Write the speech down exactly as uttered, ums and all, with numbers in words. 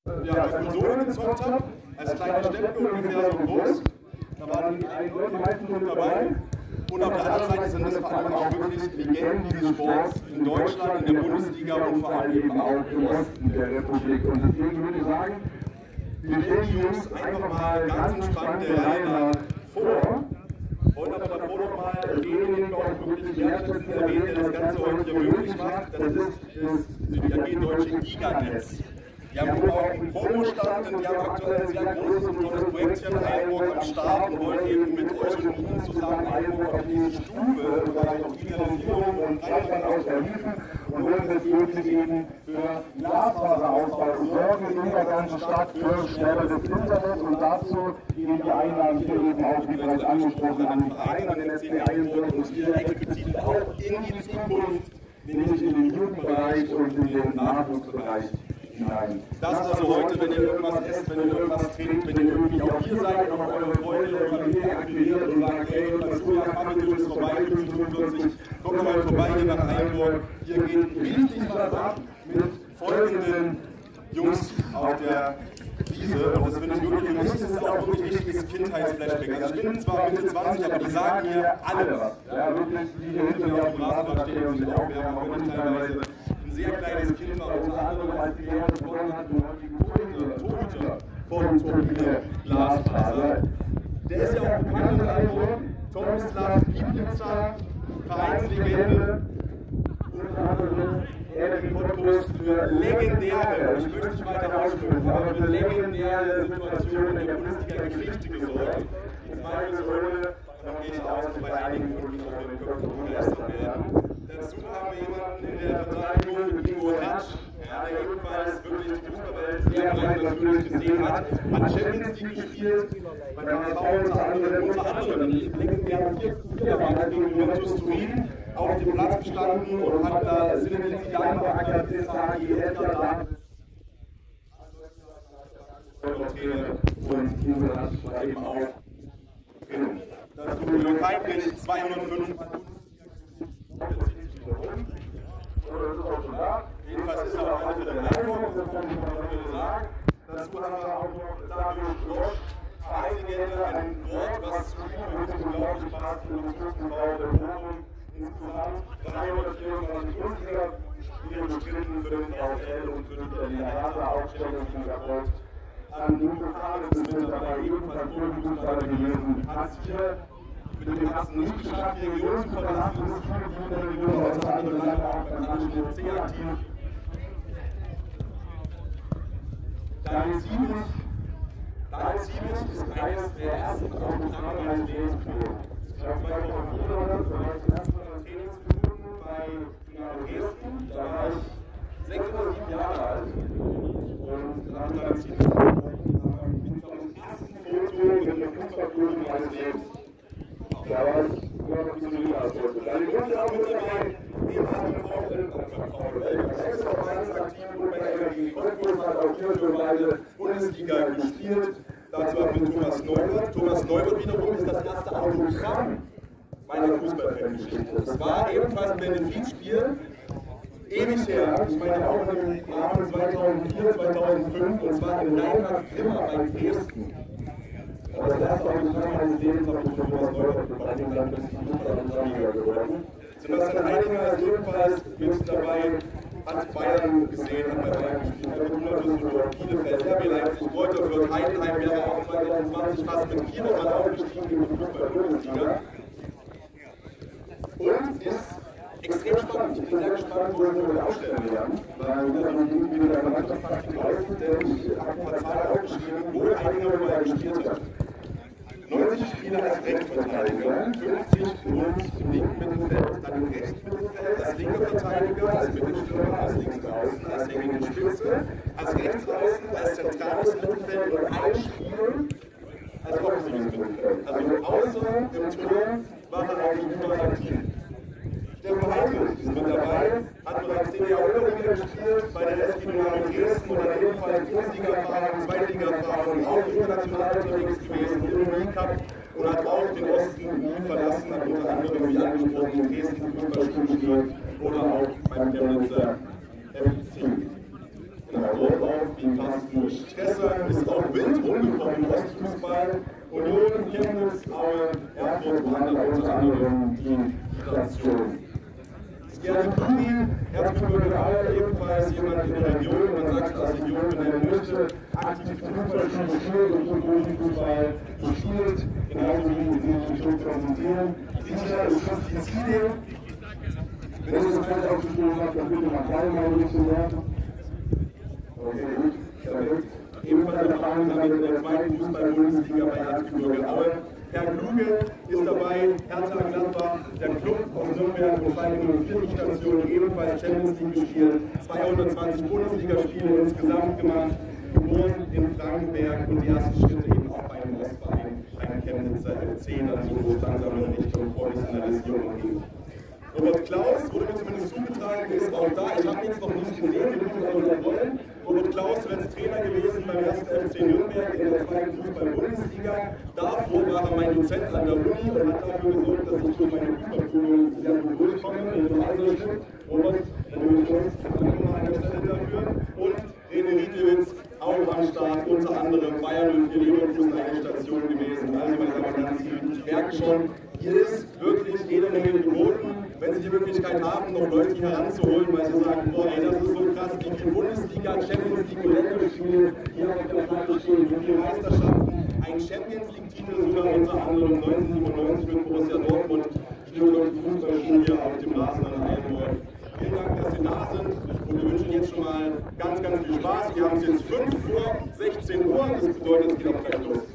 ja, Sponsoren gezockt habe, als kleiner Stempel ungefähr so groß. Da waren die meisten schon dabei. Und auf der anderen Seite sind das vor allem auch wirklich Legenden dieses Sports in Deutschland, in der Bundesliga und vor allem eben auch im Osten der Republik. Und deswegen würde ich sagen, wir stellen die Jungs einfach mal ganz entspannt der Reihe nach vor. Und aber davor noch mal denjenigen auch wirklich wertschätzend erwähnen, der das Ganze heute hier möglich macht. Das ist das A G Deutsche Giganetz. Die haben oben auch einen Promo-Stand und die haben aktuell ein sehr großes und tolles Projektchen Einburg am Start und wollen eben mit euch und Ihnen zusammen Einburg auf diese Stufe im Bereich auf Digitalisierung und Breitbandausbau helfen und wollen bestmöglich eben für Glasfaserausbau sorgen in der ganzen Stadt für schnelleres Internet und dazu eben die Einladung hier eben auch, wie bereits angesprochen, an den Verein, an den S C Einburg und hier explizit auch in die Zukunft, nämlich in den Jugendbereich und in den Nachwuchsbereich. Nein. Das also heute, wenn ihr irgendwas esst, wenn ihr irgendwas trinkt, wenn ihr irgendwie auch hier seid und auch eure Freunde und Familie akquiriert und sagt, hey, das Julia Kaffeetisch ist vorbei, fünfundvierzig, kommt mal vorbei hier nach Einburg. Hier geht richtig was ab mit folgenden Jungs auf der Wiese. Und das finde ich wirklich, für mich ist es auch wirklich richtiges Kindheitsflashback. Also ich bin zwar Mitte zwanzig, aber die sagen hier alle was. Ja, wirklich, die hier hinter mir auf dem Rasenbad stehen und sich aufwärmen, auch wenn ich teilweise sehr kleines Kind war, unter anderem als die Lehrer begonnen hat, und die Torhüter von Turbine Glasfaser. Der ist ja auch bekannt in Einburg, Tomislav Pieplitzer, Vereinslegende, unter anderem er den Podcast für legendäre, ich möchte nicht weiter ausführen, aber für legendäre Situationen in der Bundesliga-Geschichte gesorgt. Zweifelsohne, davon gehe ich aus, dass bei einigen von Ihnen auch in den Köpfen begeistert werden. Dazu haben wir jemanden in der Verteidigung, Ingo Ratsch, ja, der ebenfalls wirklich die Fußballwelt sehr breit natürlich gesehen hat, hat Champions League gespielt, bei der H S V unter anderem, unter anderem die legendären Vierermann gegen Juventus Turin auf dem Platz gestanden und hat da Zinedine Zidane beackert, S A G, Edgar und Ingo Ratsch war eben auch drin. Dazu Jörg Heinrich, zweihundertfünf Jedenfalls ist er auf alle Fälle in Einburg, das kann ich mal sagen. Dazu haben wir auch noch Darius Grosch, Vereinslegende, ein Wort, was zu ihm wirklich unglaublich passt, Innovationsbau der Wohnung. Insgesamt dreihundertvierundzwanzig Bundesliga-Spiele bestritten für den VfL und für die Berliner Hertha-Aufstellung schon erfolgt. An Nico Kahn ist mit dabei, ebenfalls Profifußballer gewesen, hat es hier mit dem Herzen nicht geschafft, die Region zu verlassen, ist hier in der Region, unter anderem lange auch beim Anschluss F C aktiv. Daniel Siebes, Daniel Siebes ist eines der ersten Autogramme meines Lebens geflogen. Ich habe zweitausendvier bereits zum ersten Mal Trainingsminuten bei Dresden, da war ich sechs oder sieben Jahre alt und nach Daniel Siebes mit dem ersten Foto mit dem Fußballfoto meines Lebens. Da war ich nur noch ein bisschen jünger als heute. Deine Gründe auch mit dabei, neben einem VfL und VfL. Er ist auch ganz aktiv und bei der Energie Cottbus hat auch hier schon beide Bundesliga gespielt. Dazu auch mit Thomas Neubert. Thomas Neubert wiederum ist das erste Autogramm meiner Fußballfangeschichte. Das war ebenfalls ein Benefizspiel. Ewig her, ich meine auch im Rahmen zweitausendvier, zweitausendfünf, und zwar in Reinhard-Grimma bei Dresden. Aber das erste Autogramm meines Lebens habe ich von Thomas Neubert bekommen und dann bin ich die Fußball-Liga geworden. Sebastian Heidinger ist ebenfalls mit dabei, hat Bayern gesehen, hat bei Bayern gespielt, hat Fortuna Düsseldorf, Bielefeld, R B Leipzig, Greuther Fürth, Heidenheim wäre auch zweitausendzwanzig fast mit Kiel nochmal aufgestiegen in die Fußball-Bundesliga. Und ist extrem spannend. Ich bin sehr gespannt, wo wir heute ausstellen werden, weil wir haben irgendwie mit der Mannschaftstaktik draußen, denn ich habe ein paar Zahlen aufgeschrieben, wo Heidinger überall gespielt hat. neunzig Spiele als Rechtsverteidiger, fünfzig im linken Mittelfeld, dann im rechten Mittelfeld, als linker Verteidiger, als Mittelstürmer, als Linksaußen, als hängende Spitze, als Rechtsaußen, als zentrales Mittelfeld und ein Spiel als offensives Mittelfeld. Also außer im Tor war er eigentlich immer aktiv. Stefan Heinrich ist mit dabei, hat bereits zehn Jahre Oberliga gespielt, bei der S G Dynamo Dresden und hat ebenfalls Bundesliga-Erfahrung, Zweitliga-Erfahrung, auch international unterwegs gewesen, im Mini-Cup und hat auch den Osten nie verlassen, hat unter anderem, wie angesprochen, in Dresden Fußballschule gespielt oder auch beim Chemnitzer F C. Genau, dort auch wie Carsten Stresser ist auch wild rumgekommen im Ostfußball. Union, Chemnitz, Aue, Erfurt waren da unter anderem die Station. Gerd Kuri, Erzgebirge Aue, ebenfalls jemand in der Region, man sagt als Region benennen möchte, aktiv Fußballspiel gespielt und im Profifußball gespielt, genauso wie sie sich schon präsentieren. Sicher ist Christine. Wenn ihr das Feld aufgespielt habt, dann bitte mal klein mal durchzuwerfen. Okay, gut, perfekt. Ebenfalls erfahren sind wir in der zweiten Fußball-Bundesliga bei Erzgebirge Aue. Herr Kluge ist dabei, Hertha Gladbach, der Club aus Nürnberg und zweihundertvier Stationen, ebenfalls Champions League gespielt, zweihundertzwanzig Bundesligaspiele insgesamt gemacht, geboren in Frankenberg und die ersten Schritte eben auch bei einem Ostverein, einem Chemnitzer F C, dann so langsam in Richtung Professionalisierung ging. Robert Klaus, wurde mir zumindest zugetragen, ist auch da. Ich habe ihn jetzt noch nicht gesehen, wir müssen es auch noch wollen. Robert Klaus ist Trainer gewesen beim ersten F C Nürnberg in der zweiten Fußball-Bundesliga. Davor war er mein Dozent an der Uni und hat dafür gesorgt, dass ich durch meine Fußballschulung sehr gut durchkomme. Also Robert, natürlich uns an der Stelle dafür. Und René Riedlewitz, auch am Start, unter anderem Bayern null vier Leverkusen eine Station gewesen. Also meine Damen und Herren, Sie merken schon, hier ist wirklich jede Menge geboten. Wenn Sie die Möglichkeit haben, noch Leute hier heranzuholen, weil Sie sagen, boah, ey, das ist so krass, wie viel Bundesliga, Champions League und Länderspiele, hier auf der Platte stehen, wie viele Meisterschaften, ein Champions League-Titel sogar unter anderem neunzehnhundertsiebenundneunzig mit Borussia Dortmund, Stuttgart Fußballspiel hier auf dem Rasen an Eilenburg. Vielen Dank, dass Sie da sind und wir wünschen jetzt schon mal ganz, ganz viel Spaß. Wir haben es jetzt fünf vor sechzehn Uhr, das bedeutet, es geht auch gleich los.